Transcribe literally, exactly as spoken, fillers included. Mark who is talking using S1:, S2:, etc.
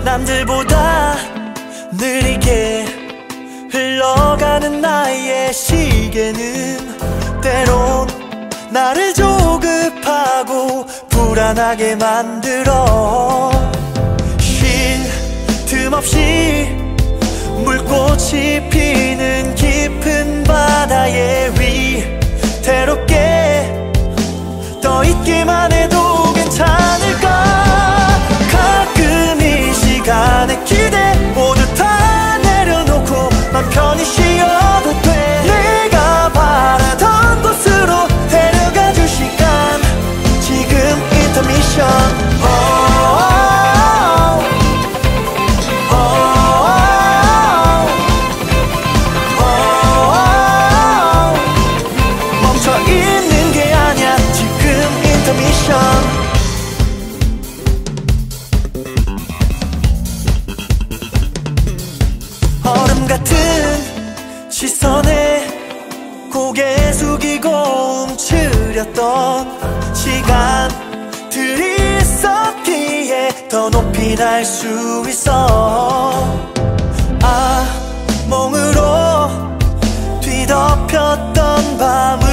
S1: 남들보다 느리게 흘러가는 나의 시계는 때론 나를 조급하고 불안하게 만들어. 쉴 틈 없이 물꽃이 피는 깊은 바다의 위태롭게 떠있기만 해도 괜찮을까. 가끔 이 시간의 기대 모두 다 내려놓고 맘 편히 쉬어도 돼. 내가 바라던 곳으로 데려가 줄 시간, 지금 인터미션. 얼음 같은 시선에 고개 숙이고 움츠렸던 시간들이 있었기에 더 높이 날 수 있어. 아, 몽으로 뒤덮였던 밤을